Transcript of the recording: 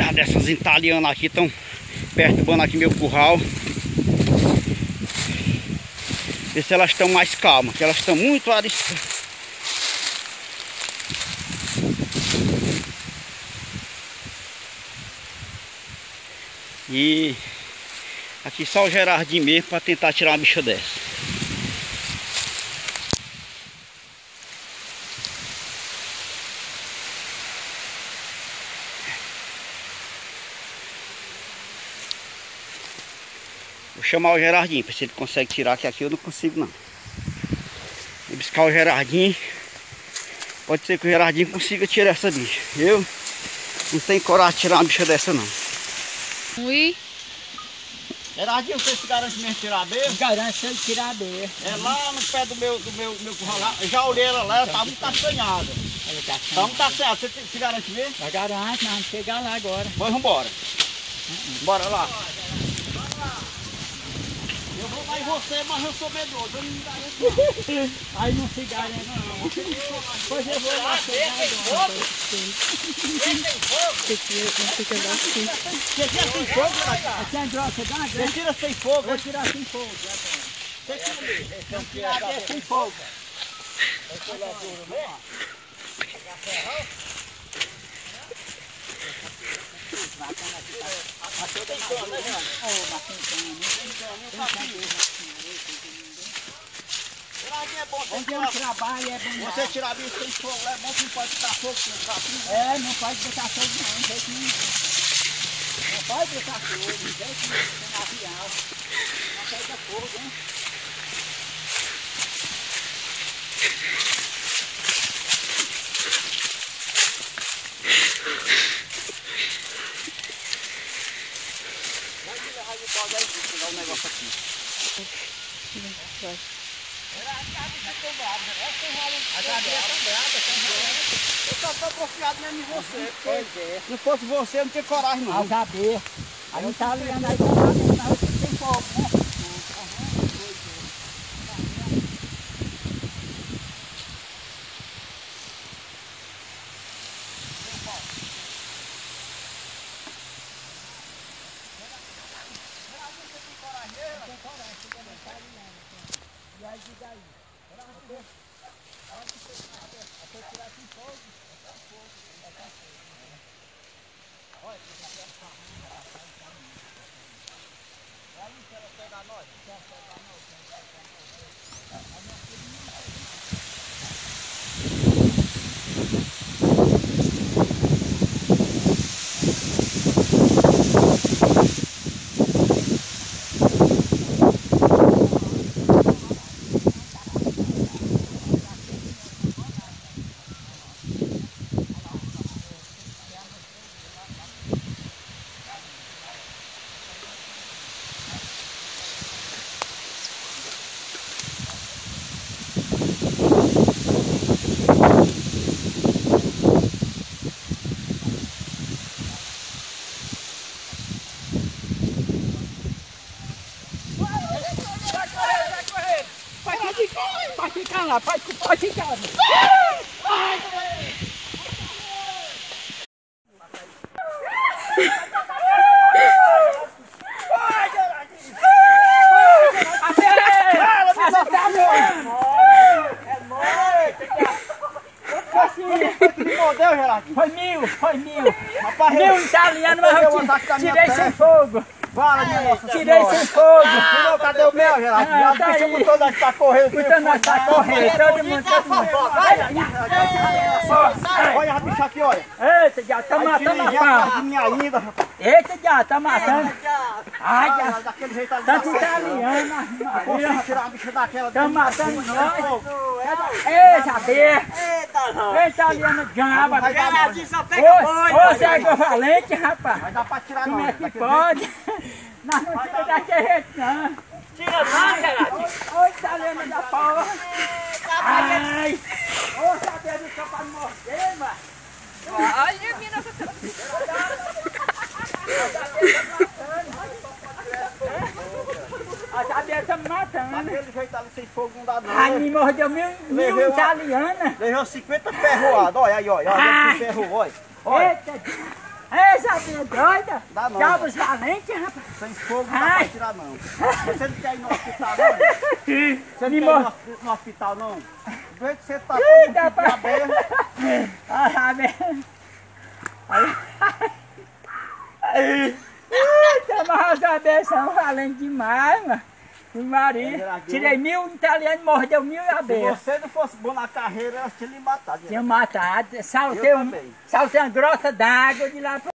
rapaziada, essas italianas aqui estão perturbando aqui meu curral. Ver se elas estão mais calmas, que elas estão muito ariscas. E aqui só o Gerardinho mesmo para tentar tirar uma bicha dessa. Vou chamar o Gerardinho para ver se ele consegue tirar, que aqui eu não consigo não. Vou buscar o Gerardinho. Pode ser que o Gerardinho consiga tirar essa bicha. Eu não tenho coragem de tirar uma bicha dessa não. Ui. Gerardinho, você se garante mesmo tirar a beira? Garante se ele tirar a beira. É lá no pé do meu curral lá. Eu já olhei ela lá, ela tá muito assanhada. Tá muito assanhada. Você se garante mesmo? Eu garanto, nós vamos chegar lá agora. Pois vambora. Bora lá. Eu vou mais você, mas eu sou medroso. Eu não me garanto. Aí não se garante não. Pois eu vou lá chegar agora. Tem fogo? Esse aqui não fica assim. Você tira sem fogo, Gerardinho? Aqui é grossa, dá uma Você grande. tira sem fogo? Vou tirar sem fogo. Você tira mesmo. Vamos tirar desse sem fogo. Gerardinho, é bom Onde eu trabalho é bom. você tirar bicho sem fogo, é bom que não pode botar fogo no capim. É, não pode botar fogo não, não jeito nenhum. Não pode botar fogo, não jeito nenhum, tem na avião. Não pega fogo, hein? Pegar um negócio aqui. Eu só tô confiado mesmo em você. Pois é. Se não fosse você, eu não tinha coragem não. As abelhas. Aí não tá ligando aí, tá lá mesmo, mas tem fogo, né? E aí, diga aí. Até tirar sem fogo. Olha, aí se ela pegar nós, se ela pegar Pode ficar lá, pode ficar. Foi mil. Mil italiano, mas eu tirei sem fogo. Fala, minha Nossa Tirei Senhora. sem fogo. Não, cadê o meu, Gerardinho? Ah, A tá bicha aí. com toda a tá correndo. Então nós tá correndo, todo mundo. Olha a bicha aqui, olha. Eita, já tá matando a pau. De minha linda, rapaz. Eita, já tá matando. Ai, já. Daquele jeito ali. Tanto italiano. Consigo tirar a bicha daquela. Tá matando nós. Ei, saber. Ei, italiano, diabo. Gerardinho só pega boi. Você é valente, rapaz. Mas dá pra tirar Como não. é que pode? Nós não tira daquele jeito, não. Tira não, Gerardinho. Ô, italiano da porra. Ai. Ô, saber do campo pra me morder, mano. Olha, minha Nossa Senhora. A saber tá me matando. Daquele jeito ali sem fogo não dá não. Ai, me mordeu mil italiana. Levou 50 ferroadas. Olha aí, olha. Olha que ferro, olha. Olha. Eita. Essa é doida. Dá não. Diabos valentes, rapaz. Sem fogo não dá pra tirar não. Você não quer ir no hospital não? Você não quer ir no hospital não? Do jeito que você tá com a beira. Ah, eita, mas as abelhas são valentes demais, mano. Maria, tirei 1000 italianos, mordeu 1000 abelhas. Se você não fosse bom na carreira, eu tinha lhe matado. Tinha matado, saltei uma grota d'água de lá pra